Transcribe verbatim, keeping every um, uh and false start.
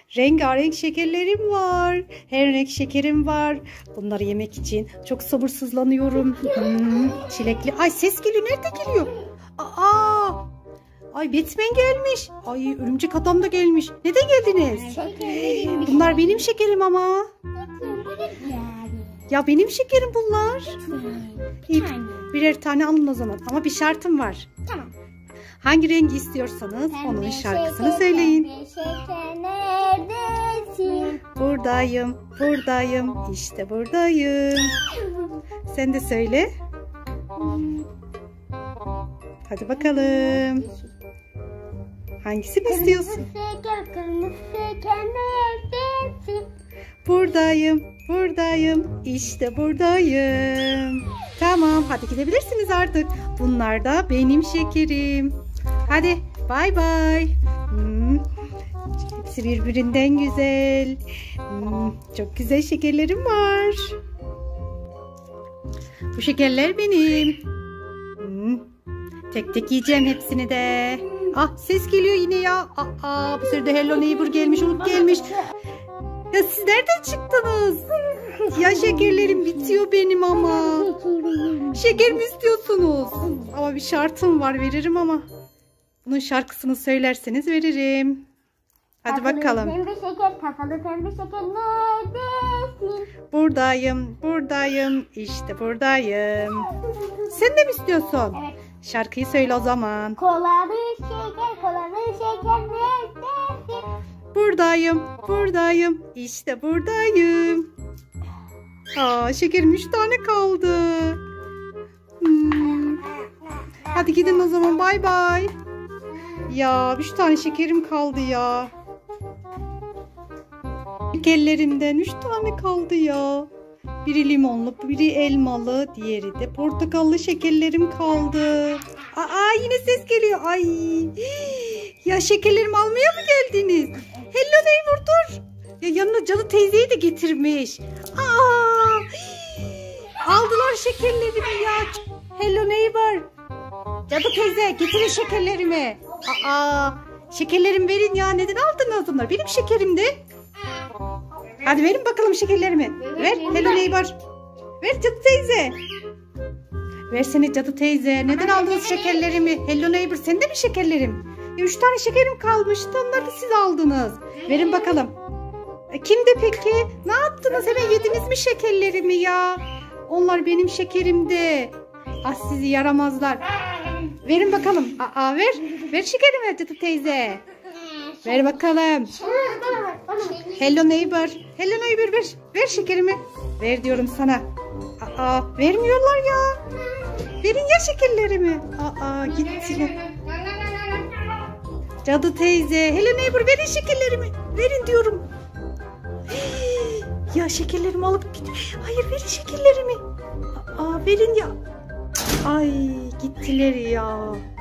Rengarenk şekerlerim var. Her renk şekerim var. Bunları yemek için çok sabırsızlanıyorum. Hmm, çilekli. Ay ses geliyor. Nerede geliyor? Aa! Ay Batman gelmiş. Ay örümcek adam da gelmiş. Neden geldiniz? Bunlar benim şekerim ama. Ya benim şekerim bunlar. İyi, birer tane alın o zaman. Ama bir şartım var. Tamam. Hangi rengi istiyorsanız onun şarkısını söyleyin. Buradayım, buradayım, işte buradayım. Sen de söyle. Hadi bakalım. Hangisini istiyorsun? Buradayım, buradayım, işte buradayım. Tamam, hadi gidebilirsiniz artık. Bunlar da benim şekerim. Hadi, bay bay. Hmm, hepsi birbirinden güzel. Hmm, çok güzel şekerlerim var. Bu şekerler benim. Hmm, tek tek yiyeceğim hepsini de. Ah, ses geliyor yine ya. Aa, bu sefer de Hello Neighbor gelmiş, Hulk gelmiş. Ya siz nereden çıktınız? Ya şekerlerim bitiyor benim ama. Şeker mi istiyorsunuz? Ama bir şartım var, veririm ama. Bunun şarkısını söylerseniz veririm. Hadi bakalım. Pembe şeker, kafalı pembe şeker neredesin? Buradayım, buradayım, işte buradayım. Sen de mi istiyorsun? Evet. Şarkıyı söyle o zaman. Kolalı şeker, kolalı şeker neredesin? Buradayım, buradayım, işte buradayım. Aa, şekerim üç tane kaldı. Hmm. Hadi gidin o zaman, bay bay. Ya üç tane şekerim kaldı ya. Şekerlerimden üç tane kaldı ya. Biri limonlu, biri elmalı, diğeri de portakallı şekerlerim kaldı. Aa, yine ses geliyor. Ay. Ya şekerlerimi almaya mı geldiniz? Hello Neighbor dur. Ya yanına Cadı teyzeyi de getirmiş. Aa. Aldılar şekerlerimi ya. Hello Neighbor. Cadı teyze getirin şekerlerimi. Aa. Şekerlerimi verin ya. Neden aldınız bunları? Benim şekerimdi. Hadi verin bakalım şekerlerimi. Ver Hello Neighbor. Ver Cadı teyze. Versene Cadı teyze. Neden aldınız şekerlerimi? Hello Neighbor, sen de mi şekerlerim? Ya üç tane şekerim kalmıştı. Onları da siz aldınız. Verin bakalım. E, kimdi peki? Ne yaptınız? Hemen yediniz mi şekerlerimi ya? Onlar benim şekerimdi. Ah sizi yaramazlar. Verin bakalım. Aa, ver. Ver şekerimi Cadı teyze. Ver bakalım. Hello Neighbor. Hello Neighbor ver. Ver şekerimi. Ver diyorum sana. Aa, vermiyorlar ya. Verin ya şekerlerimi. Aa, gittiler. Cadı teyze. Hello Neighbor verin şekerlerimi. Verin diyorum. Hii, ya şekerlerimi alıp git. Hayır verin şekerlerimi. Aa, verin ya. Ay gittiler ya.